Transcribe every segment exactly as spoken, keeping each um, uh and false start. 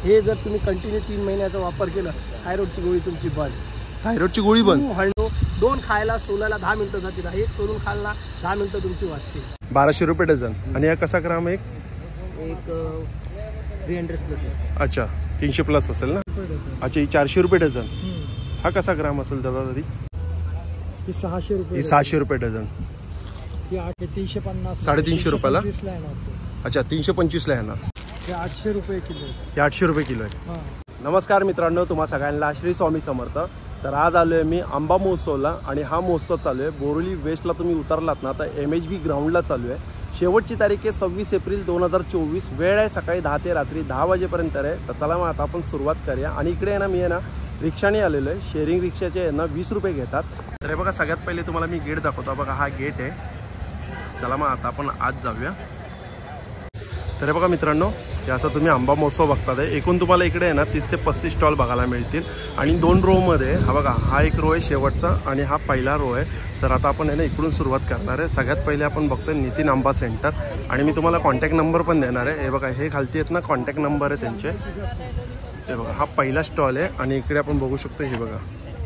हे जर तुम्ही कंटिन्यू तीन महिन्याचा वापर केला थायरॉइडची गोळी तुमची बंद. थायरॉइडची गोळी बंद. हळू दोन खायला सोलायला दहा मिनिटं जातील, एक सोडून खायला दहा मिनिटं तुमची वाचतील. बाराशे रुपये डझन. आणि हा कसा ग्राम एक एक थ्री हंड्रेड प्लस आहे. अच्छा तीनशे प्लस असेल ना. अच्छा ही चारशे रुपये डझन. हा कसा ग्राम असेल दादा तरी? सहाशे रुपये. सहाशे रुपये डझन. तीनशे पन्नास साडेतीनशे रुपयाला. अच्छा तीनशे पंचवीसला येणार. आठशे रुपये किलो. हे आठशे रुपये किलो आहे. नमस्कार मित्रांनो, तुम्हा सगळ्यांना श्री स्वामी समर्थ. तर आज आलो आहे मी आंबा महोत्सवला आणि हा महोत्सव चालू आहे बोरिवली वेस्टला. तुम्ही उतरलात ना तर एम एच बी ग्राउंडला चालू आहे. शेवटची तारीख आहे सव्वीस एप्रिल दोन हजार चोवीस. वेळ आहे सकाळी दहा ते रात्री दहा वाजेपर्यंत आहे. तर चला मग आता आपण सुरुवात करूया. आणि इकडे आहे ना मी आहे ना रिक्षाने आलेलो आहे. शेअरिंग रिक्षाचे आहे ना वीस रुपये घेतात. तर हे बघा सगळ्यात पहिले तुम्हाला मी गेट दाखवतो. बघा हा गेट आहे. चला मग आता आपण आज जाऊया. तर हे बघा मित्रांनो, हे असं तुम्ही आंबा महोत्सव बघतात आहे. एकूण तुम्हाला इकडे आहे ना तीस ते पस्तीस स्टॉल बघायला मिळतील. आणि दोन रोमध्ये हा बघा हा एक रो आहे शेवटचा आणि हा पहिला रो आहे. तर आता आपण आहे ना इकडून सुरुवात करणार आहे. सगळ्यात पहिले आपण बघतोय नितीन आंबा सेंटर. आणि मी तुम्हाला कॉन्टॅक्ट नंबर पण देणार आहे. हे बघा हे खालती आहेत ना कॉन्टॅक्ट नंबर आहे त्यांचे. हे बघा हा पहिला स्टॉल आहे. आणि इकडे आपण बघू शकतो हे बघा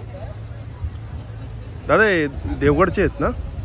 दादा हे देवगडचे आहेत ना.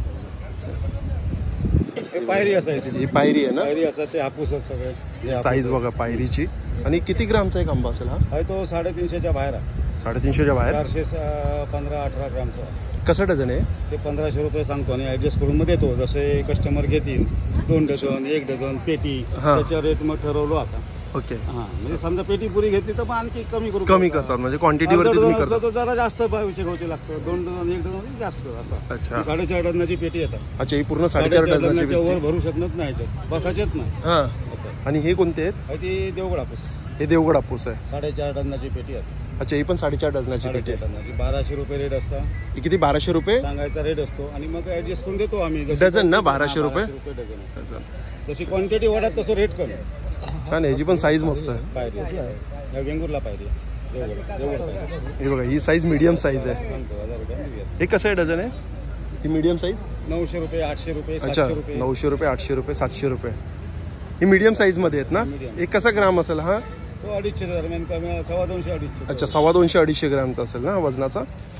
पायरी असायची. ही पायरी आहे ना. पायरी असायची हापूस सगळे. साईज बघा पायरीची. आणि किती ग्रामचा एक आंबा असेल हा? तो साडेतीनशेच्या बाहेर आहे. साडेतीनशेच्या बाहेर. चारशे पंधरा अठरा ग्रामचा. कसं डझन आहे ते? पंधराशे रुपये सांगतो आणि ऍडजस्ट करून मग देतो. जसे कस्टमर घेतील दोन डझन एक डझन पेटी त्याच्या रेट मग ठरवलो आता. ओके हां म्हणजे समजा पेटी पुरी घेतली तर मग आणखी कमी करू. कमी करतात म्हणजे क्वांटिटीवरती तुम्ही करता. तर जरा जास्त पैसे घ्यायचे लागतं. दोन डझन एक डझन जास्त असं. अच्छा साडेचार डझनाची पेटी येतात. अच्छा ही पूर्ण साडेचार डझनाची वर भरू शकत नाही याच्यात बसायचेच नाही. हां आणि हे कोणते आहेत? ती देवगड हापूस. हे देवगड हापूस आहे. साडेचार डझनाची पेटी आहे. अच्छा ही पण साडेचार डझनाची पेटी आहे. बाराशे रुपये रेट असतात. किती? बाराशे रुपये सांगायचा रेट असतो आणि मग ऍडजस्ट करून देतो आम्ही. डझन ना बाराशे रुपये डझन. जशी क्वांटिटी वाढत तसं रेट कमी. छान. ह्याची पण साईज मस्त आहे. पायरी वेंगुर्ला पायरी. हे बघा ही साईज मीडियम साईज आहे. हे कसं आहे डझन आहे? ही मीडियम साईज नऊशे रुपये आठशे रुपये. अच्छा नऊशे रुपये आठशे रुपये सातशे रुपये ही मीडियम साईज मध्ये आहेत ना. एक कसा ग्राम असेल हा? तो अडीचशे दरम्यान कमी सव्वा दोनशे अडीचशे. अच्छा सव्वा दोनशे अडीचशे ग्रामचा असेल ना वजनाचा.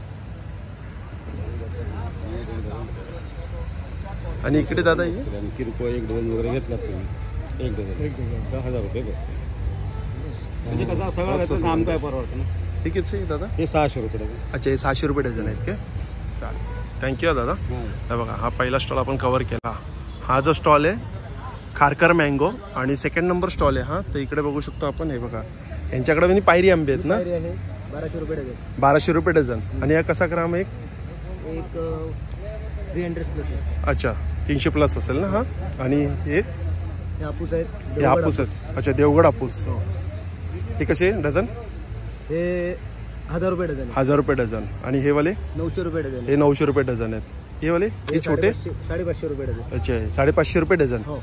आणि इकडे दादा किरकोळ एक डझन वगैरे घेतलात तुम्ही एक डझन एक डझन दहा हजार रुपये बसते. म्हणजे कसं सगळं काम काय परवडतं ना. हे किती दादा? हे सहाशे रुपये डझन. अच्छा हे सहाशे रुपये डझन आहेत काय? चालेल थँक्यू दादा. हे बघा हा पहिला स्टॉल आपण कव्हर केला. हा जो स्टॉल आहे खारकर मँगो. आणि सेकंड नंबर स्टॉल आहे हा. तर इकडे बघू शकतो आपण. हे बघा यांच्याकडे म्हणजे पायरी आंबे आहेत ना. बाराशे रुपये डझन. बाराशे रुपये डझन. आणि हा कसा ग्राम एक? एक थ्री हंड्रेड प्लस आहे. अच्छा तीनशे प्लस असेल ना हा. आणि हे हापूस आहे. हे हापूस आहेत. अच्छा देवगड हापूस. हे कसे डझन? हे हजार रुपये डझन. हजार रुपये डझन. आणि हे वाले नऊशे रुपये डझन. हे नऊशे रुपये डझन आहेत. हे वाले हे छोटे साडेपाचशे रुपये डझन. अच्छा साडेपाचशे रुपये डझन. हो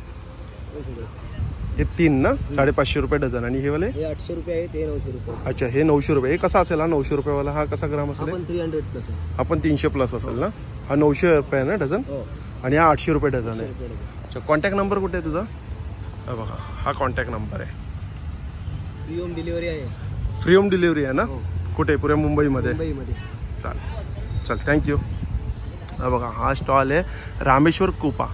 हे तीन ना साडेपाचशे रुपये डझन. आणि हे वाले हे आठशे रुपये आहे. ते नऊशे रुपये. अच्छा हे नऊशे रुपये. हे कसा असेल हा नऊशे रुपयेवाला? हा कसा ग्राम असेल? आपण थ्री हंड्रेड प्लस आहे. आपण तीनशे प्लस असेल ना. हा नऊशे रुपये आहे ना डझन. आणि हा आठशे रुपये डझन आहे. अच्छा कॉन्टॅक्ट नंबर कुठे आहे तुझा? हा बघा हा कॉन्टॅक्ट नंबर आहे. फ्री होम डिलिव्हरी आहे. फ्री होम डिलिव्हरी आहे ना. कुठे? पुऱ्या मुंबईमध्ये. मुंबईमध्ये. चालेल चल थँक्यू. हा बघा हा स्टॉल आहे रामेश्वर कुपा.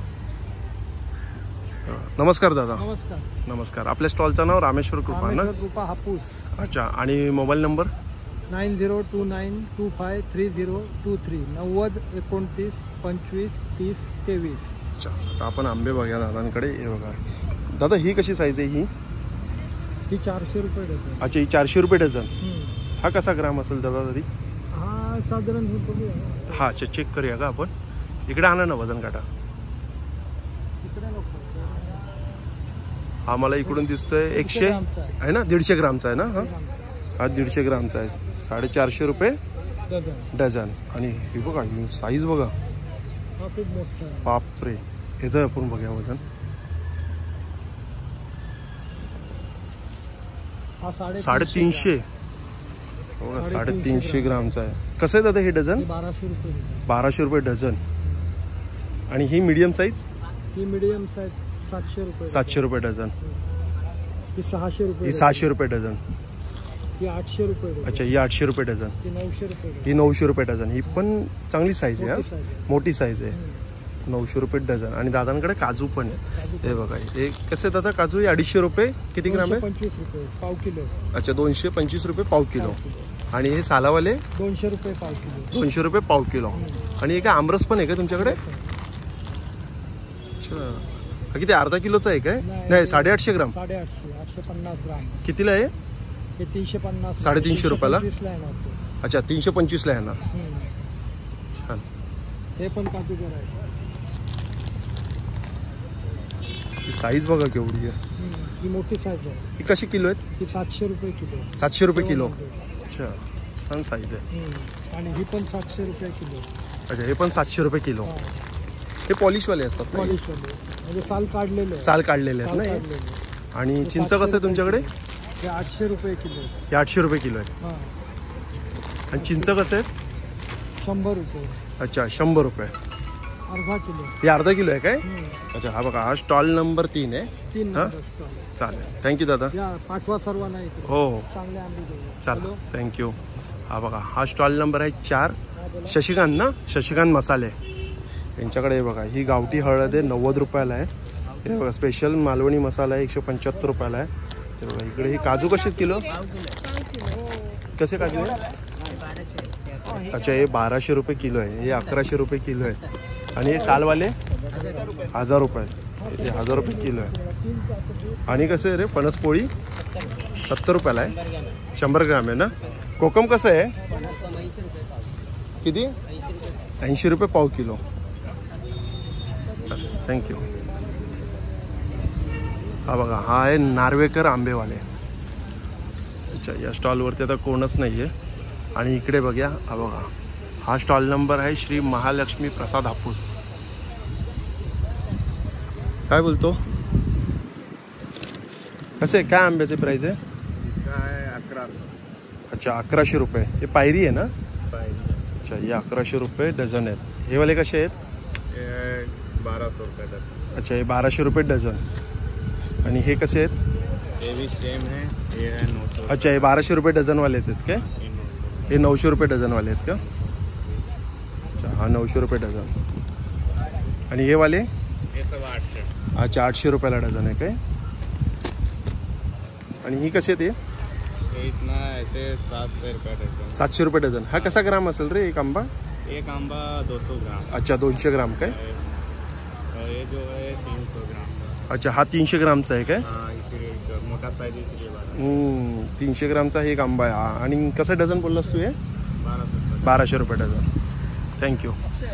नमस्कार दादा. नमस्कार. नमस्कार. आपल्या स्टॉलचं नाव रामेश्वर कृपा ना. कृपा हापूस. अच्छा आणि mobile number? Nine zero two nine two five three zero two three. नव्वद एकोणतीस पंचवीस तीस तेवीस. अच्छा आता आपण आंबे बघूया दादांकडे. हे बघा दादा ही कशी साईज आहे? ही ही चारशे रुपये डझन. अच्छा ही चारशे रुपये डझन. हा कसा ग्राम असेल दादा तरी? हा साधारण हा अच्छा चेक करूया का आपण? इकडे आणा ना वजन काटा. हा मला इकडून दिसतोय एकशे आहे ना. दीडशे ग्रामचा आहे ना हा. हा दीडशे ग्रामचा आहे. साडेचारशे रुपये डझन. आणि हे बघा साईज बघा बापरे. ह्याचं आपण बघूया वजन. साडेतीनशे बघा साडेतीनशे ग्रामचा आहे. कसं आहे दादा हे डझन? बाराशे रुपये. बाराशे रुपये डझन. आणि ही मीडियम साईज? ही मीडियम साईज सातशे रुपये. सातशे रुपये डझन. ही सहाशे रुपये ही सहाशे रुपये डझन. ही आठशे रुपये डझन. अच्छा, ही आठशे रुपये डझन. ही नऊशे रुपये डझन. ही नऊशे रुपये डझन. ही पण चांगली साईज आहे. मोठी हा size आहे. मोठी साईज आहे. नऊशे रुपये डझन. आणि दादांकडे काजू पण आहेत. हे बघा, हे कसे दादा काजू? अडीचशे रुपये. किती ग्राम आहे? पंचवीस रुपये पाव किलो. अच्छा, दोनशे पंचवीस रुपये पाव किलो. आणि हे सालावाले दोनशे रुपये पाव किलो. दोनशे रुपये पाव किलो. आणि हे काय आमरस पण आहे का तुमच्याकडे? अच्छा, हा किती अर्धा किलोचा आहे काय? नाही, साडेआठशे ग्राम. साडेआठशे आठशे पन्नास ग्राम. कितीला आहे? हे तीनशे पन्नास. साडेतीनशे रुपयाला. पंचवीसला येणार ते. अच्छा, तीनशे पंचवीसला येणार. हम्म. छान. हे पण काजूगर आहे. साईज बघा केवढी आहे. हम्म. ही मोठी साईज आहे. ही कशी किलो आहेत? ही सातशे रुपये किलो. सातशे रुपये किलो. सेवन अच्छा, छान साईज आहे. हंड्रेड. आणि ही पण सातशे रुपये किलो. अच्छा, हे पण सातशे रुपये किलो. हा. हे पॉलिशवाले असतात ना? पॉलिश वाले म्हणजे साल काढलेले आहे. साल काढलेले आहेत साल ना हे? काढलेले. आणि हे चिंच सातशे कसं आहे तुमच्याकडे? रुपये हे आठशे रुपये किलो. हे आठशे रुपये किलो आहे. हा. आणि चिंच कसं आहेत? शंभर रुपये अच्छा, शंभर रुपये. अर्धा किलो. हे अर्धा किलो आहे काय? हम्म. अच्छा, हा बघा, हा स्टॉल नंबर तीन आहे. तीन हा? Number stall. चालेल, थँक्यू दादा. या पाठवा सर्वांना इकडे. हो, चांगले आंबे देऊ. चालेल, थँक्यू. हा बघा, हा स्टॉल नंबर आहे चार. शशिकांत ना? शशिकांत मसाले यांच्याकडे. हे बघा, ही गावठी हळद आहे, नव्वद रुपयाला आहे. हे बघा, स्पेशल मालवणी मसाला आहे, एकशे पंच्याहत्तर रुपयाला आहे. हे बघा, इकडे ही काजू कसे किलो? कसे काजू आहे? अच्छा, हे बाराशे रुपये किलो आहे. हे अकराशे रुपये किलो आहे. आणि हे सालवाले हजार रुपये. हे हजार रुपये किलो आहे. आणि कसं आहे रे फणसपोळी? सत्तर रुपयाला आहे. शंभर ग्राम आहे ना? कोकम कसं आहे? किती? ऐंशी रुपये पाव किलो. चालेल, थँक्यू. हा बघा, हा आहे नार्वेकर आंबेवाले. अच्छा, या स्टॉलवरती आता कोणच नाही आहे. आणि इकडे बघा, हा बघा, हा स्टॉल नंबर आहे श्री महालक्ष्मी प्रसाद हापूस. काय बोलतो? कसे काय आंब्याचे प्राइस आहे? इसका है अकराशे. अच्छा, अकराशे रुपये. हे पायरी आहे ना? पायरी. अच्छा, हे अकराशे रुपये डझन आहेत. हे वाले कसे आहेत? ये बारह सौ रुपये डजन. अच्छा, हे बाराशे रुपये डझन. आणि हे कसे आहेत? ये भी सेम है. ये है नौ सौ. अच्छा, हे बाराशे रुपये डझनवालेच आहेत काय? ये नौ सौ. हे नऊशे रुपये डझनवाले आहेत का? अच्छा, हा नऊशे रुपये डझन. आणि हे वाले? ये सब आठशे. अच्छा, आठशे रुपयाला डझन आहे काय? आणि ही कशी आहे ते? ये इतना ऐसे सात सौ रुपये डजन. सातशे रुपये डझन. हा कसा ग्राम असेल रे एक आंबा? एक आंबा दो सौ ग्राम. अच्छा, दोनशे ग्राम काय? और ये जो है तीन सौ ग्राम. अच्छा, हा तीनशे ग्रामचा आहे काय? हाँ, इसीलिए इस- मोटा साइज इसलिए बारह. हम्म, तीनशे ग्रामचा हे एक आंबा आहे हा. आणि कसं डझन बोललास तू हे? बारह सौ. बाराशे रुपये डझन. थँक्यू.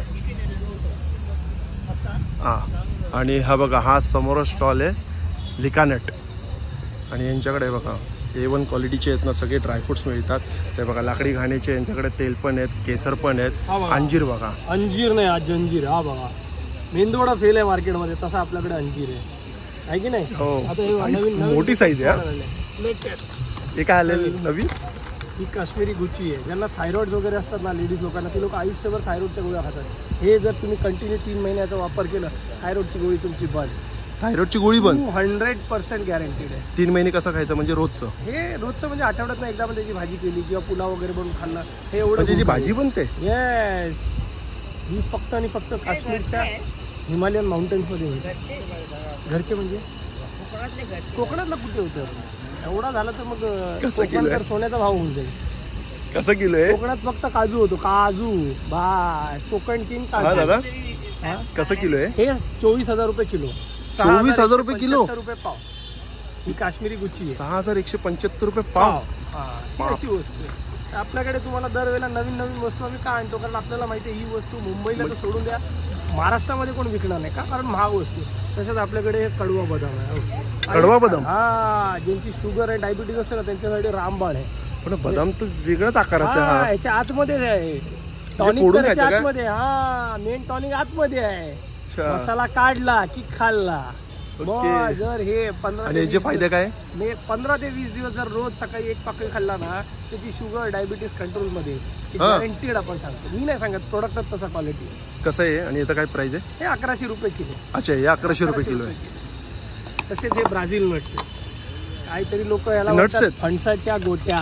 हां, आणि हा बघा, हा समोर स्टॉल आहे लिकानेट. आणि यांच्याकडे बघा, ए वन क्वालिटीचे आहेत ना सगळे ड्रायफ्रुट्स मिळतात. ते बघा, लाकडी घाण्याचे यांच्याकडे तेल पण आहेत, केसर पण आहेत. हा बघा. अंजीर बघा, अंजीर नाही, हा जंजीर. हा बघा, मेंदोडा फेल आहे मार्केटमध्ये, तसा आपल्याकडे अंजीर आहे, आहे की नाही? हो, आता हे size नवीन- नवीन मोठी size आहे, हा. लेटेस्ट. हे काय आलेलं नवीन? ही काश्मीरी गुच्ची आहे. ज्यांना थायरॉइड वगैरे असतात ना लेडीज लोकांना, ती लोक आयुष्यभर थायरॉइडच्या गोळ्या खातात. हे जर तुम्ही कंटिन्यू तीन महिन्याचा वापर केला, थायरॉइडची गोळी तुमची बंद. थायरॉइडची गोळी बंद. हंड्रेड पर्सेंट गॅरंटीड आहे. तीन महिने कसं खायचं म्हणजे रोजचं? हे रोजचं म्हणजे आठवड्यात एकदा पण त्याची भाजी केली किंवा पुलाव वगैरे बनवून खाल्ला, हे एवढं म्हणजे जी भाजी बनते? येस. ही फक्त आणि फक्त काश्मीरच्या हिमालयन माउंटेन्समध्ये होती. घरचे म्हणजे कोकणातला कुठे होतं? एवढा झाला तर मग कसं किलो कोकणात आहे? तर सोन्याचा भाव होऊन जाईल. कसं किलो आहे? कोकणात फक्त काजू होतो, काजू बाय. कोकण किंग हा काजू. दादा, हा? कसं किलो आहे? हे चोवीस हजार रुपये किलो. चोवीस हजार रुपये किलो? पंच्याहत्तर रुपये पाव. ही काश्मीरी गुच्ची आहे. सहा हजार एकशे पंच्याहत्तर रुपये पाव. हा, ही अशी वस्तू आहे. आपल्याकडे तुम्हाला दरवेळेला नवीन नवीन वस्तू आम्ही का आणतो? कारण आपल्याला माहिती आहे ही वस्तू मुंबईला तर सोडून द्या, महाराष्ट्रामध्ये कोण विकणार नाही का? कारण महाग वस्तू. तसंच आपल्याकडे हे कडवा बदाम आहे. कडवा बदाम? हा, ज्यांची शुगर आहे, डायबिटीज असते ना, त्यांच्यासाठी रामबाण आहे. पण बदाम तर वेगळ्याच आकाराचा हा, हा. याच्या आतमध्ये आहे टॉनिक. फोडून करायच्या खायचं का? आतमध्ये. हा, मेन टॉनिक आतमध्ये आहे. अच्छा. मसाला काढला की खाल्ला. ओके. मग जर हे पंधरा आणि ते याचे वीस फायदे दिवस- काय? मी पंधरा ते वीस दिवस जर रोज सकाळी एक पाकळी खाल्ला ना, त्याची शुगर डायबिटीस कंट्रोलमध्ये हा. गॅरंटीड आपण सांगतो. मी नाही सांगत, प्रोडक्टच तसा क्वालिटी. कसं आहे आणि याचं काय प्राइस आहे? हे अकराशे रुपये किलो. अच्छा, हे अकराशे रुपये किलो आहे. तसेच हे ब्राझील नट्स आहे. काहीतरी लोक याला Nuts म्हणतात आहेत. फणसाच्या गोट्या,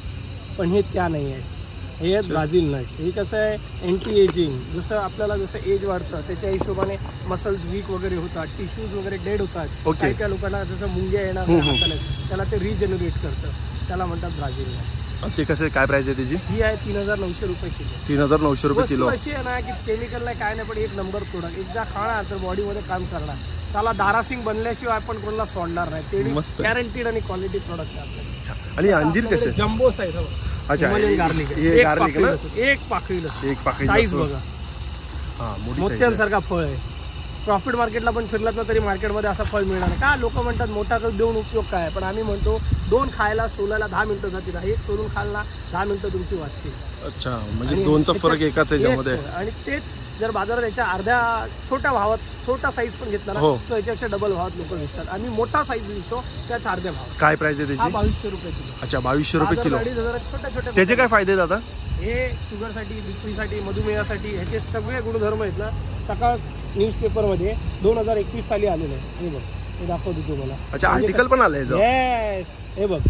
पण हे त्या नाही आहेत. हे आहेत ब्राझील नट्स. हे कसं आहे, अँटी एजिंग. जसं आपल्याला जसं एज वाढतं त्याच्या हिशोबाने मसल्स वीक वगैरे होतात, टिश्यूज वगैरे डेड होतात. Okay. काही काही लोकांना जसं मुंग्या येणार नाही हाताला, त्याला ते रिजनरेट करतं, त्याला म्हणतात ब्राझील नट्स. ते कसे काय प्राइस आहे त्याची? ही आहे तीन हजार नऊशे रुपये किलो. तीन हजार नऊशे रुपये वस्तू किलो. अशी आहे ना की केमिकल नाही काय नाही, पण एक नंबर प्रोडक्ट. एकदा खाणार तर बॉडीमध्ये काम करणार. साला दारासिंग बनल्याशिवाय आपण कोणाला सोडणार नाही. ते मस्त. गॅरंटीड आणि क्वालिटी प्रोडक्ट आहे आपल्याकडे. आणि अंजीर कसे? Jumbo size. अच्छा, गार्लिक हे एक garlic पाकळी ना? लसूण, एक पाकळी लसूण. एक पाकळी साईज लसूण. बघा, हा, मोठी size आहे. मोत्यांसारखा फळ आहे. प्रॉफिट मार्केटला पण फिरलात ना तरी मार्केटमध्ये असं फळ मिळणार नाही. का लोक म्हणतात मोठा तर देऊन उपयोग काय, पण आम्ही म्हणतो दोन खायला सोलायला दहा मिनिटं जातील. एक सोलून खायला दहा मिनिटं तुमची वाचतील. अच्छा, म्हणजे आणि दोनचा त्याच्यात फरक एकाच याच्यामध्ये. एक- आणि तेच जर बाजारात याच्या अर्ध्या छोट्या भावात छोटा साईज पण घेतला ना हो. तर याच्यापेक्षा डबल भावात लोक विकतात. आम्ही मोठा साईज विकतो त्याच अर्ध्या भावात. काय प्राइस आहे हा त्याची? बावीसशे रुपये किलो. अच्छा, बावीसशे रुपये किलो. बाजारात अडीच हजारात छोट्या छोट्या त्याचे काय फायदे दादा? हे शुगरसाठी, बीपीसाठी, मधुमेहासाठी ह्याचे सगळे गुणधर्म आहेत ना. सकाळ न्यूजपेपरमध्ये दोन हजार एकवीस साली आलेलं आहे. हे बघ, हे दाखवतो तुम्हाला. अच्छा, आर्टिकल पण आलंय जो. येस, हे बघ,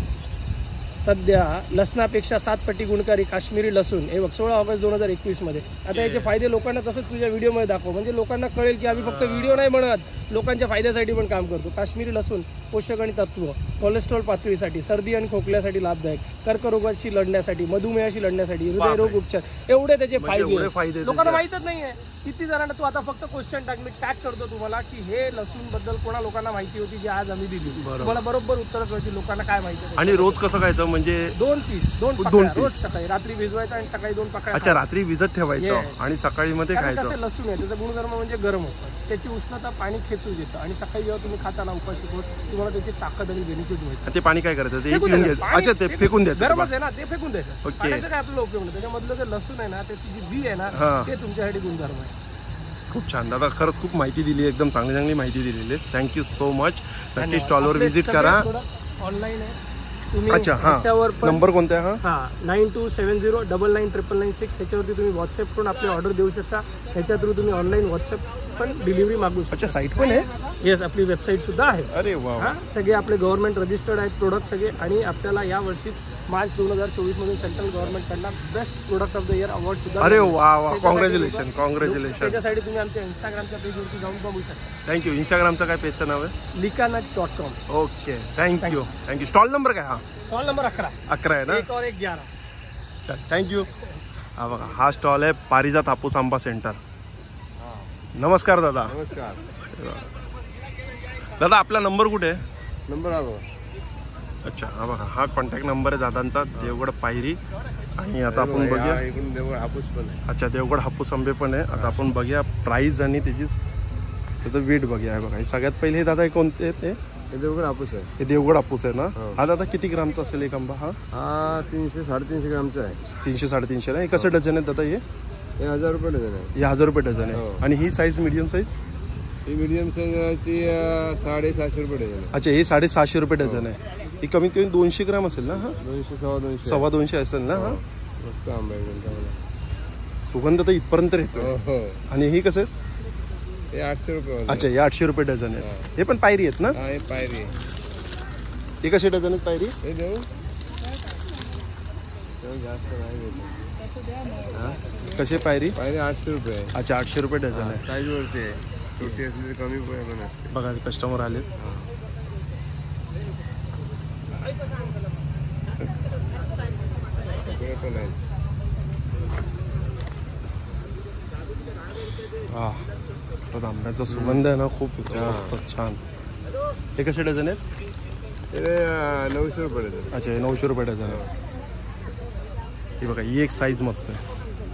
सध्या लसणापेक्षा सात पट्टी गुणकारी काश्मीरी लसूण. हे बघ, सोळा ऑगस्ट दोन हजार एकवीस मध्ये. आता याचे फायदे लोकांना तसंच तुझ्या व्हिडिओमध्ये दाखव, म्हणजे लोकांना कळेल की आम्ही फक्त व्हिडिओ नाही म्हणत, लोकांच्या फायद्यासाठी पण काम करतो. काश्मीरी लसूण पोषक आणि तत्व, कोलेस्ट्रॉल पातळीसाठी, सर्दी आणि खोकल्यासाठी लाभदायक, कर्करोगाशी लढण्यासाठी, मधुमेहाशी लढण्यासाठी, हृदयरोग उपचार, एवढे त्याचे म्हणजे एवढे फायदे फायदे आहेत. लोकांना त्याचे. माहितच नाहीये. किती जणांना तू आता फक्त क्वेश्चन टाक, मी टॅग करतो तुम्हाला की हे लसूण बद्दल कोणा लोकांना माहिती होती जी आज आम्ही दिली. तुम्हाला बरोबर उत्तर कळतील लोकांना काय माहिती आहे. आणि रोज कसं खायचं म्हणजे? दोन पीस दोन दोन पाकळ्या piece. रोज सकाळी, रात्री भिजवायचं आणि सकाळी दोन पाकळ्या अच्छा, रात्री विजत ठेवायचं Yes. आणि सकाळी मध्ये कारण खायचं. कसं लसूण आहे त्याचा गुणधर्म म्हणजे गरम असतं. त्याची उष्णता पाणी खेचून देतं आणि सकाळी जेव्हा तुम्ही खाताना उपाशी होत तुम्हाला त्याची ताकद आणि बेनिफिट मिळतं. ते पाणी काय करायचं? ते फेकून पिऊन द्यायचं. घ्यायचं. अच्छा, ते पाणी फेकून द्यायचं. गरमच आहे ना, ते फेकून द्यायचं. Okay. पाण्याचा काय आपल्याला उपयोग नाही. त्याच्यामधलं जे लसूण आहे ना त्याची जी बी आहे हा. ना ते तुमच्यासाठी गुणधर्म आहे. खूप छान दादा, खरंच खूप माहिती दिली, एकदम चांगली चांगली माहिती दिलेली आहे. Thank you so much. नक्की स्टॉलवर व्हिजिट करा. ऑनलाईन आहे तुम्ही. अच्छा, हा, त्याच्यावर पण नंबर कोणता आहे? हा, हा nine two seven zero double nine triple nine six ह्याच्यावरती तुम्ही व्हॉट्सअप करून आपली ऑर्डर देऊ शकता. ह्याच्या थ्रू तुम्ही ऑनलाईन व्हॉट्सअप पण डिलिव्हरी मागू शकता. अच्छा, साईट पण आहे? येस, आपली वेबसाईट सुद्धा आहे. अरे वा. हा, सगळे आपले गव्हर्नमेंट रजिस्टर्ड आहेत प्रोडक्ट सगळे. आणि आपल्याला या वर्षीच मार्च दोन हजार चोवीस मधून सेंट्रल गव्हर्नमेंटकडनं best product of the year award सुद्धा. अरे वा वा, त्याच्यासाठी कॉंग्रॅच्युलेशन लोकं- कॉंग्रॅच्युलेशन. त्याच्यासाठी तुम्ही आमच्या इंस्टाग्रामच्या पेजवरती जाऊन बघू शकता. थँक्यू. इंस्टाग्रामचं काय पेजचं नाव आहे? लिकानट्स dot com. Okay, thank you thank you. Stall number काय? हा, स्टॉल नंबर अकरा. अकरा आहे ना? एक और एक ग्यारह. चल, थँक्यू. हा बघा, हा स्टॉल आहे पारिजात हापूस आंबा सेंटर. नमस्कार दादा. नमस्कार. दादा, आपला नंबर कुठे आहे? नंबर आलो. अच्छा, हा बघा, हा कॉन्टॅक्ट नंबर आहे दादांचा. देवगड पायरी. आणि आता आपण बघूया. इकडून देवगड हापूस पण आहे. अच्छा, देवगड हापूस आंबे पण आहे. आता आपण बघूया प्राईस आणि त्याची त्याचं वेट बघूया. हे बघा, हे सगळ्यात पहिले हे दादा हे कोणते आहे? ते हे देवगड हापूस आहे. हे देवगड हापूस आहे ना? हो. हा दादा किती ग्रामचा असेल एक आंबा? हा, हा तीनशे साडेतीनशे ग्रामचा आहे. तीनशे साडेतीनशे ना? हे कसं डझन आहे दादा? हे हे हजार रुपये डझन आहे. हे हजार रुपये डझन आहे. हो. आणि ही साईज मीडियम साईज? ही मीडियम साईजची साडेसहाशे रुपये डझन आहे. अच्छा, हे साडेसहाशे रुपये डझन आहे. ही कमीत कमी दोनशे ग्राम असेल ना? हा, दोनशे सव्वा दोनशे सव्वा दोनशे असेल ना? हा, मस्त आंबा आहे एकदम चांगला. सुगंध तर इथपर्यंत येतो. हो हो. आणि ही कसं? हे आठशे रुपये वाला. अच्छा, हे आठशे रुपये डझन आहे. हे पण पायरी आहेत ना? हा, हे पायरी. हे कसे डझन आहेत पायरी? हे देऊ देऊ जास्त नाही देतो. हा, कसे पायरी? पायरी आठशे रुपये आहे. अच्छा, आठशे रुपये डझन आहे. साईज वरती आहे. छोटी असली तर कमी पण असते. बघा, कस्टमर आले. सगळे पण आहेत. हा, तर आंब्याचा सुगंध आहे ना खूप येतो. मस्त छान. हे कसे डझन आहेत? हे नऊशे रुपये डझन. अच्छा, हे नऊशे रुपये डझन आहे. हे बघा, ही एक साईज मस्त आहे.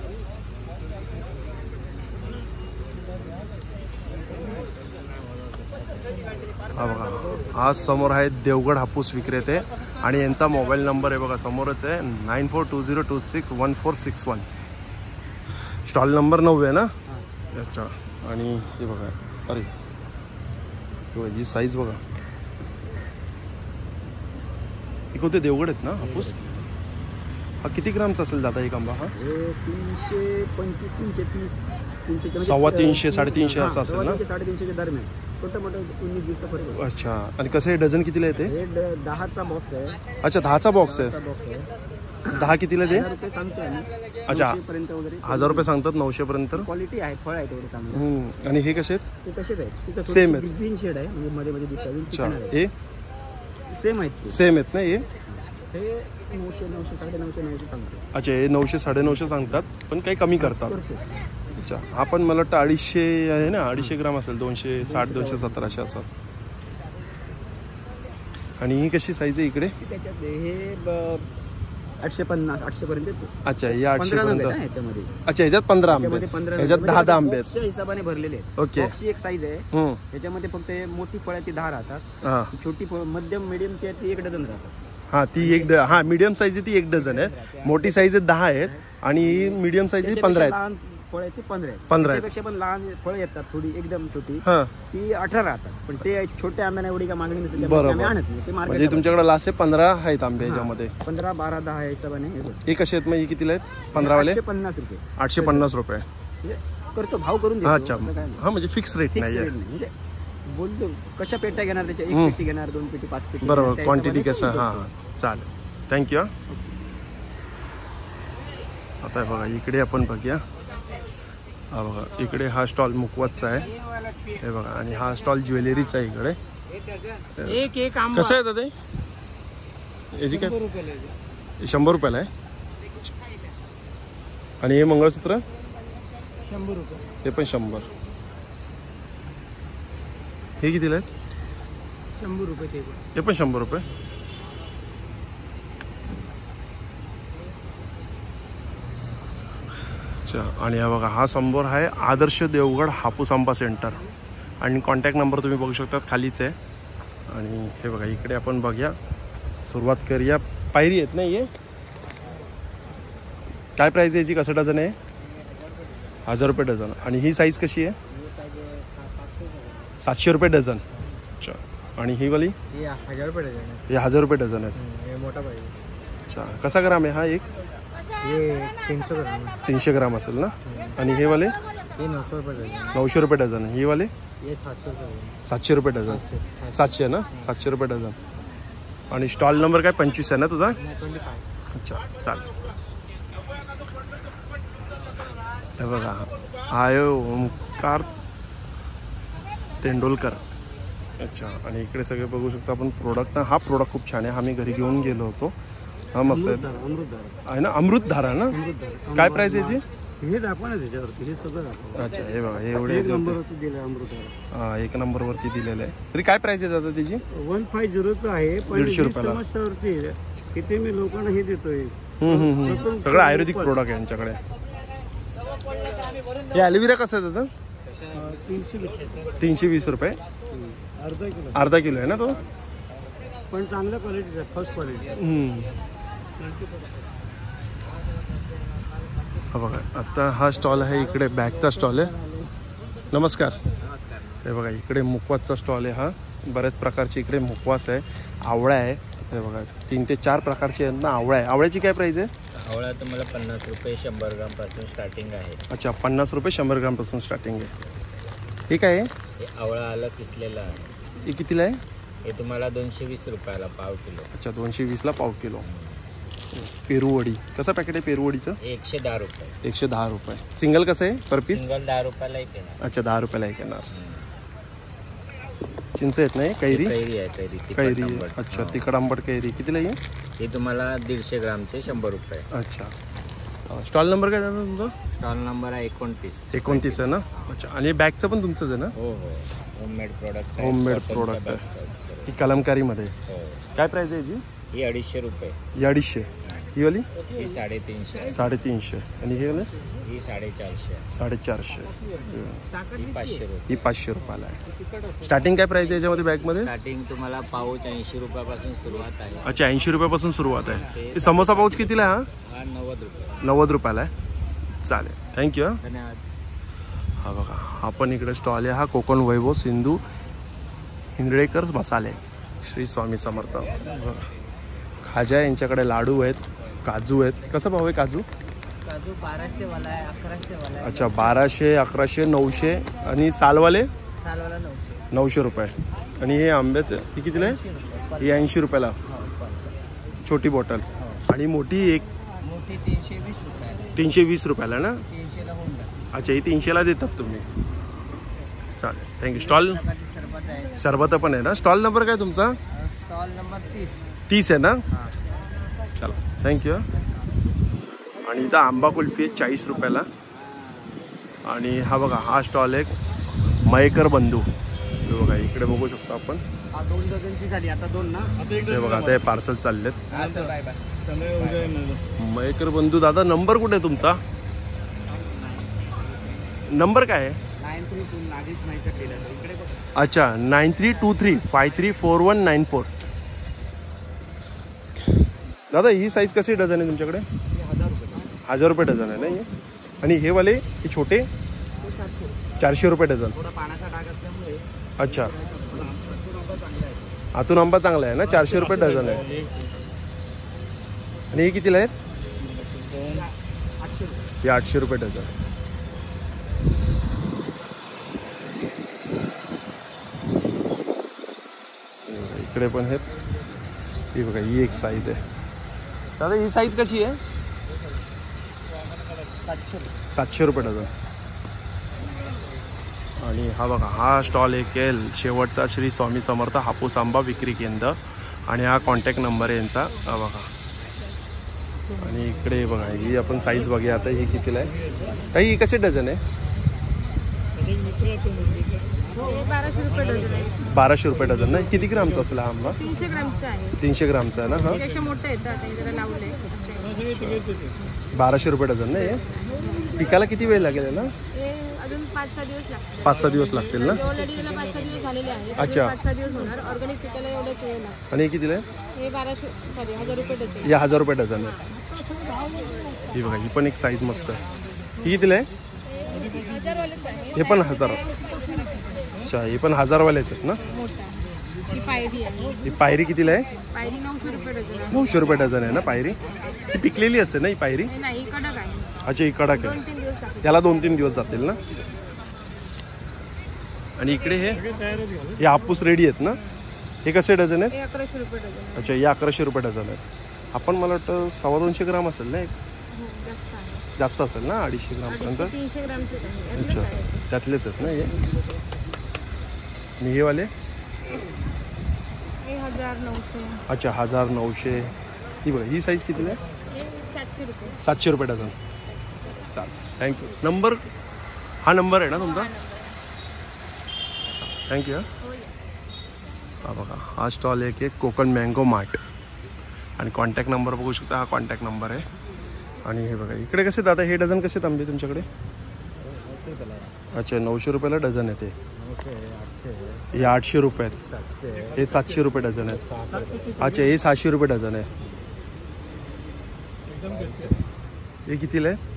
हा बघा, आज समोर आहे देवगड हापूस विक्रेते आणि यांचा मोबाईल नंबर आहे बघा समोरच आहे, nine four two zero two six one four six one. Stall number नऊ आहे ना? अच्छा. आणि हे बघा, अरे ही साईज बघा. हे कोणते देवगड आहेत ना हापूस? हा किती ग्रामचा असेल दादा एक आंबा? हा, तीनशे पंचवीस तीनशे तीस तीनशे सव्वा तीनशे साडेतीनशे असं असेल ना? साडेतीनशे दरम्यान. छोटं मोठं उन्नीस वीसचा फरक आहे. अच्छा, आणि कसं आहे डझन कितीला येते? हे ड- दहाचा बॉक्स आहे. अच्छा, दहाचा बॉक्स आहे. दहाचा बॉक्स आहे. दहा कितीला ते? हजार रुपये सांगतो आम्ही. अच्छा. नऊशे पर्यंत वगैरे हजार रुपये सांगतात, नऊशे पर्यंत. क्वालिटी आहे, फळ आहे तेवढे चांगले. हम्म. आणि हे कसे आहेत? ते तसेच आहेत. तिथं Same आहेत. ग्रीन शेड आहे म्हणजे मध्ये मध्ये अच्छा, दिसतात. हे सेम आहेत. सेम आहेत ना हे? हे नऊशे नऊशे साडे नऊशे नऊशे सांगतो. अच्छा, हे नऊशे साडे नऊशे सांगतात, पण काही कमी करतात. करतो. अच्छा, हा पण मला वाटतं अडीचशे आहे ना, अडीचशे ग्राम असेल, दोनशे साठ दोनशे सतराशे असं. आणि ही कशी साईज आहे इकडे? त्याच्यात हे ब- आठशे पन्नास आठशे पर्यंत येतो. अच्छा, हे आठशे पंधरा नग पर्यंत. आहेत ना ह्याच्यामध्ये. अच्छा, ह्याच्यात पंधरा आंबे त्याच्यामध्ये आहेत. पंधरा ह्याच्यात नग. दहा म्हणजे दहा आंबे आहेत. बॉक्सच्या हिशोबाने भरलेले आहेत. ओके. बॉक्सची एक साईज आहे. हम्म. त्याच्यामध्ये फक्त हे मोठी फळाची दहा राहतात. हा छोटी फळ मध्यम मिडियमची आहे ती एक डझन राहतात. हा ती एक ड हा मीडियम साईज ती एक डझन आहे. मोठी साईज दहा आहेत आणि मीडियम साईज पंधरा त्याच्यापेक्षा आहेत. लहान फळ आहे ती पंधरा आहेत. पंधरा आहेत. त्याच्यापेक्षा पण लहान फळ येतात थोडी एकदम छोटी हा, ती अठरा राहतात. पण ते छोट्या आंब्याला एवढी का मागणी नसेल त्यामुळे बरोबर. आम्ही आणत नाही. ते म्हणजे मार्केटला तुमच्याकडे लास्ट पंधरा आहेत आंबे ह्याच्यामध्ये. पंधरा बारा दहा या हिशोबाने हे बघ. हे कसे आहेत मग? हे कितीला आहेत? पंधरावाले आठशे पन्नास रुपये आठशे पन्नास रुपये. म्हणजे करतो भाव करून देतो. अच्छा, असं काय नाही. हा म्हणजे फिक्स रेट Fix नाही rate आहे. नाही. म्हणजे बोलतो कशा पेट्या घेणार त्याच्या, एक हम्म. पेटी घेणार, दोन पेटी, पाच पेटी बरोबर, घेणार, त्या क्वांटिटी हिशोबाने कसं. करून हां देतो. हां, चालेल, थँक्यू. आता बघा इकडे आपण बघूया. हा बघा इकडे हा स्टॉल मुकवाचा आहे. हे बघा, आणि हा स्टॉल ज्वेलरीचा आहे इकडे. एक एक आंबा कसं आहे दादा? याची काय? शंभर रुपयाला आहे. आणि हे मंगळसूत्र शंभर रुपये. हे पण शंभर. हे कितीला आहेत? शंभर रुपये ते पण. हे पण शंभर रुपये. अच्छा, आणि हा बघा हा समोर आहे आदर्श देवगड हापूस आंबा सेंटर, आणि कॉन्टॅक्ट नंबर तुम्ही बघू शकता खालीच आहे. आणि हे बघा इकडे आपण बघूया, सुरुवात करूया. पायरी आहेत ना हे? काय प्राईस आहे याची? कसं डझन आहे? हजार रुपये डझन. आणि ही साईज कशी आहे? सातशे रुपये डझन. अच्छा, आणि ही वाली? हजार रुपये डझन आहे. हे हजार रुपये डझन आहेत. हे मोठा पाहिजे. अच्छा, कसा ग्राम आहे हा एक? हे तीनशे ग्राम. तीनशे ग्राम असेल ना. आणि हे वाले? हे नऊशे रुपये डझन. नऊशे रुपये डझन. ही वाले? हे सातशे रुपये डझन. सातशे रुपये डझन. सातशे ना, सातशे रुपये डझन. आणि स्टॉल नंबर काय पंचवीस आहे ना तुझा? Twenty five. अच्छा, चालेल. हे बघा आहे ओमकार तेंडोलकर. अच्छा, आणि इकडे सगळे बघू शकता आपण प्रोडक्ट. हा प्रोडक्ट खूप छान आहे, हा मी घरी घेऊन गेलो होतो. हा मस्त आहे. अमृतधारा आहे ना, अमृतधारा ना. काय प्राइस आहे याची? हे दाखवा ना त्याच्यावरती, हे सगळं दाखवा. अच्छा, हे बघा हे एवढे एक नंबरवरती दिलं अमृतधारा. हा, एक नंबरवरती दिलेलं आहे. तरी काय प्राइस आहे दादा त्याची? वन फाय झिरोचं आहे, पण दीडशे ही रुपयाला. समस्यावरती आहे. इथे मी लोकांना हे देतोय. हम्म, हम्म, हम्म. सगळं आयुर्वेदिक प्रोडक्ट आहे यांच्याकडे. हे ॲलोवेरा कसं आहे दादा? तीनशे वीस तीनशे वीस रुपये. अर्धा किलो, अर्धा किलो आहे ना तो. पण चांगल्या क्वालिटीचा, फर्स्ट क्वालिटी. हम्म. हा बघा आता हा स्टॉल आहे इकडे, बॅगचा स्टॉल आहे. नमस्कार. हे बघा इकडे मुखवासचा स्टॉल आहे. हा बऱ्याच प्रकारचे इकडे मुखवास आहे. आवळा आहे. हे बघा तीन ते चार प्रकारचे आहेत ना. आवळा आहे. आवळ्याची काय प्राईस आहे? आवळा तुम्हाला पन्नास रुपये शंभर ग्रामपासून स्टार्टिंग आहे. अच्छा, पन्नास रुपये शंभर ग्रामपासून स्टार्टिंग आहे. हे काय आहे? हे आवळा आलं किसलेलं आहे. हे कितीला आहे? हे तुम्हाला दोनशे वीस रुपयाला पाव किलो. अच्छा, दोनशे वीसला पाव किलो. पेरूवडी कसं पॅकेट आहे पेरूवडीचं? हे एकशे दहा रुपये. एकशे दहा रुपये. सिंगल कसं आहे पर पीस? सिंगल दहा रुपयाला एक येणार. अच्छा, दहा रुपयाला एक येणार. चिंच आहेत नाही? कैरी कैरी आहे. कैरी तिखट कैरी आंबट. अच्छा, हो. तिखट आंबट कैरी कितीला आहे? हे तुम्हाला दीडशे ग्रामचे शंभर रुपये. अच्छा, स्टॉल नंबर काय झाला तुमचा? स्टॉल नंबर आहे एकोणतीस. एकोणतीस आहे ना. अच्छा, आणि बॅगचं पण तुमचंच आहे ना? हो हो, होममेड प्रोडक्ट. होममेड प्रोडक्ट आहे. ही कलमकारीमध्ये. हो, काय प्राईस आहे याची? ही अडीचशे रुपये. ही अडीचशे. ही वाली ही साडेतीनशे. साडेतीनशे. आणि हे वाले ही साडेचारशे. साडेचारशे. ही पाचशे रुपये. ही पाचशे रुपयाला आहे. स्टार्टिंग काय प्राईस आहे याच्यामध्ये बॅगमध्ये? स्टार्टिंग तुम्हाला पाऊच ऐंशी रुपयापासून सुरुवात आहे. अच्छा, ऐंशी रुपयापासून सुरुवात आहे. हे समोसा पाऊच कितीला आहे हा? हा नव्वद रुपये. नव्वद रुपयाला आहे. चालेल, थँक्यू. हां, धन्यवाद. हा बघा हा पण इकडे स्टॉल आहे. हा कोकण वैभव सिंधू हिंदळेकर मसाले, श्री स्वामी समर्थ. खाजा यांच्याकडे लाडू आहेत, काजू आहेत. कसं भाव आहे काजू? काजू बाराशे वाला आहे, अकराशे वाला आहे. अच्छा, बाराशे, अकराशे, नऊशे. आणि सालवाले? सालवाला नऊशे. नऊशे रुपये. आणि हे आंब्याचं हे कितीला आहे? ही ऐंशी रुपयाला छोटी बॉटल. आणि मोठी एक मोठी तीनशे वीस रुपयाला. तीनशे वीस रुपयाला ना? तीनशेला होऊन जातं. अच्छा, ही तीनशेला देतात तुम्ही. चालेल, थँक्यू. स्टॉल सरबत आहे. सरबत पण आहे ना? स्टॉल नंबर काय तुमचा? स्टॉल नंबर तीस. तीस आहे ना? हां. चला, थँक्यू. आणि इथं आंबा कुल्फी आहे चाळीस रुपयाला. आणि हा बघा, हा स्टॉल आहे मयेकर बंधू. हे बघा, इकडे बघू शकतो आपण. दोन डझनची झाली आता. दोन ना? हे बघा, आता हे पार्सल चाललेत. Bye bye. मयेकर बंधू. दादा, नंबर कुठे आहे तुमचा? नंबर काय आहे? नाईन थ्री टू नागेश माहिती केलं इकडे. अच्छा, nine three two three five three four one nine four. दादा, ही साईज कशी डझन आहे तुमच्याकडे? हजार रुपये. हजार रुपये डझन आहे ना हे? आणि हे वाले हे छोटे चारशे रुपये डझन. थोडा पाण्याचा डाग असल्यामुळे. अच्छा, आतून आंबा चांगला आहे ना? चारशे रुपये डझन आहे. आणि हे कितीला आहेत? हे आठशे रुपये डझन. इकडे पण आहेत. ही बघा, ही एक साईज आहे. दादा, ही साईज कशी आहे? सातशे सातशे रुपये डझन. आणि हा बघा, हा स्टॉल एक आहे शेवटचा श्री स्वामी समर्थ हापूस आंबा विक्री केंद्र. आणि हा कॉन्टॅक्ट नंबर आहे यांचा. हा बघा. आणि इकडे बघा, ही आपण साईज बघूया आता. ही कितीला आहे ताई? ही कशी डझन आहे? बाराशे रुपये डझन आहे. बाराशे रुपये डझन ना? किती ग्रामचा असेल हा आंबा? तीनशे ग्रामचा आहे. तीनशे ग्रामचा आहे ना? हा, त्याच्या मोठे येतात जरा लावले. बाराशे रुपये डझन ना? हे पिकाला किती वेळ लागेल ना? हे अजून पाच सहा दिवस लागतात. पाच सहा दिवस लागतील ना? ऑलरेडी त्याला पाच सहा दिवस झालेले आहेत. अच्छा. पाच सहा दिवस होणार. ऑर्गॅनिक पिकाला एवढंच वेळ लागतो. आणि हे कितीला आहे? हे बाराशे सॉरी हजार रुपये डझन. या हजार रुपये डझन आहे. ही बघा, ही पण एक साईज मस्त आहे. ही कितीला आहे? हजारवालेच आहे. हे पण हजार. अच्छा, हे पण हजारवालेच आहेत ना? मोठा. ही पायरी आहे. ही पायरी कितीला आहे? पायरी नऊशे रुपये डझन आहे. नऊशे रुपये डझन आहे ना पायरी? ती पिकलेली असते ना ही पायरी? हे नाही कडक आहे. अच्छा, ही कडक दोन आहे. तीन दिवस लागतात. याला दोन तीन दिवस जातील ना? आणि इकडे हे हे हापूस रेडी आहेत ना? हे कसे डझन आहेत? हे अकराशे रुपये डझन आहे. अच्छा, हे अकराशे रुपये डझन आहेत. आपण मला वाटतं सव्वा दोनशे ग्राम असेल ना? एक हो, जास्त आहे. जास्त असेल ना? अडीचशे ग्रामपर्यंत. तीनशे ग्रामचे आहे. अच्छा, त्यातलेच आहेत ना हे? आणि हे वाले? हे हजार नऊशे. अच्छा, हजार नऊशे. ही बघा, ही साईज कितीला आहे? हे सातशे रुपये. सातशे रुपये डझन. चालेल, थँक्यू. नंबर हा नंबर आहे ना तुमचा? थँक्यू. हा बघा, हा स्टॉल एक आहे कोकण मँगो मार्ट. आणि कॉन्टॅक्ट नंबर बघू शकता. हा कॉन्टॅक्ट नंबर आहे. आणि हे बघा, इकडे कसे दादा हे डझन कसे तांबे तुमच्याकडे? अच्छा, नऊशे रुपयाला डझन आहे ते. हे आठशे रुपये आहेत. हे सातशे रुपये डझन आहे. अच्छा, हे सहाशे रुपये डझन आहे. हे कितीला आहे?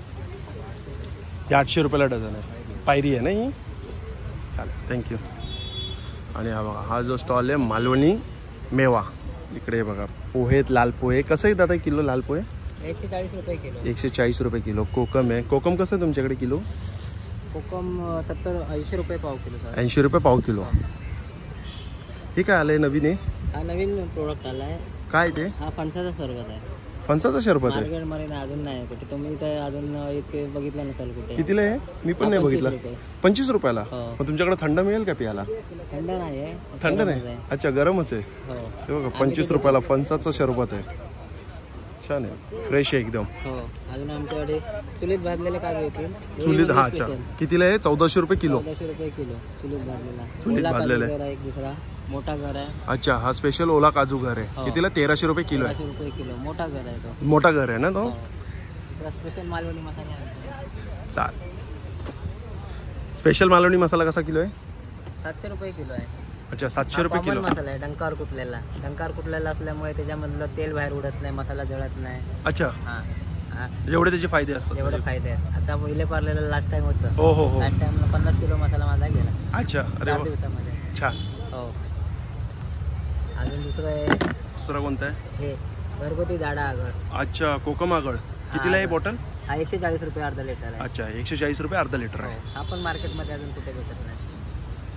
हे आठशे रुपयाला डझन आहे. पायरी आहे ना ही? चालेल, थँक्यू. आणि हा बघा, हा जो स्टॉल आहे मालवणी मेवा. इकडे बघा, पोहेत लाल पोहे. कसं आहे दादा किलो लाल पोहे? एकशे चाळीस रुपये किलो. एकशे चाळीस रुपये किलो. कोकम आहे. कोकम कसं आहे तुमच्याकडे किलो? कोकम सत्तर ऐंशी रुपये पाव किलो. ऐंशी रुपये पाव किलो. हे काय आलंय नवीन? आहे हा नवीन प्रोडक्ट आला आहे. काय ते? हा फणसाचा सरबत आहे. फणसाचं शरबत आहे? मार्केटमध्ये अजून नाही कुठे. तुम्ही तर अजून एक बघितलं नसेल कुठे. कितीला आहे? मी पण नाही बघितलं. पंचवीस रुपयाला. हो. मग तुमच्याकडे थंड मिळेल का प्यायला? थंड नाही आहे. थंड नाही? अच्छा, गरमच आहे. हो हे बघा, पंचवीस रुपयाला फणसाचं शरबत आहे. छान आहे, फ्रेश आहे एकदम. हो. अजून आमच्याकडे चुलीत भाजलेले काजू येतील. चुलीत? हा, अच्छा. कितीला आहे? चौदाशे रुपये किलो. चौदाशे रुपये किलो चुलीत भाजलेला. चुलीत भाजलेला आहे. एक दुसरा मोठा घर आहे. अच्छा, हा स्पेशल ओला काजू घर आहे. हो. कितीला? तेराशे रुपये किलो आहे. तेराशे रुपये किलो. मोठा घर आहे तो. मोठा घर आहे ना तो? हो. दुसरा स्पेशल मालवणी मसाला आहे. चाल. स्पेशल मालवणी मसाला कसा किलो आहे? सातशे रुपये किलो आहे. अच्छा, सातशे रुपये कॉमन किलो. मसाला आहे डंकावर कुटलेला. डंकावर कुटलेला असल्यामुळे त्याच्यामधलं तेल बाहेर उडत नाही, मसाला जळत नाही. अच्छा, हा हा. एवढे त्याचे फायदे असतात. एवढे फायदे आहेत. आता पहिले पारलेला लास्ट टाइम होतं. हो हो हो. लास्ट टाइमला पन्नास किलो मसाला माझा गेला अच्छा, अरे चार वा, दिवसामध्ये. छान. हो. अजून दुसरं आहे दुसरा कोणता आहे? हे घरगुती जाडा आगळ. अच्छा, कोकम आगळ. कितीला आहे बॉटल? हा एकशे चाळीस रुपये अर्धा लिटर आहे. अच्छा, एकशे चाळीस रुपये अर्धा लिटर आहे. हा पण मार्केटमध्ये अजून कुठे भेटत नाही.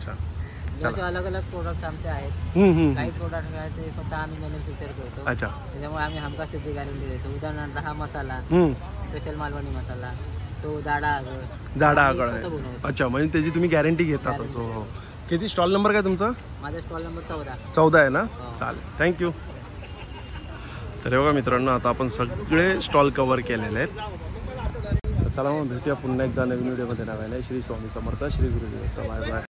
अच्छा जसे अलग अलग प्रोडक्ट आमचे आहेत. हम्म, हम्म. काही प्रोडक्ट आहेत ते स्वतः आम्ही मॅन्युफॅक्चर करतो. अच्छा. त्याच्यामुळे आम्ही हमखास त्याची गॅरंटी देतो. उदाहरणार्थ हा मसाला हम्म. स्पेशल मालवणी मसाला, तो जाडा आगळ जाडा आम्ही आगळ स्वतः आहे. बनवतो. अच्छा, म्हणजे त्याची तुम्ही गॅरंटी घेतातच. हो हो. किती स्टॉल नंबर काय तुमचा? माझा स्टॉल नंबर चौदा. चौदा आहे ना. हो. चालेल, थँक्यू. तर हे बघा मित्रांनो, आता आपण सगळे स्टॉल कव्हर केलेले आहेत. चला मग भेटूया पुन्हा एकदा नवीन व्हिडिओमध्ये. नव्याने श्री स्वामी समर्थ, श्री गुरुदेव. Bye bye.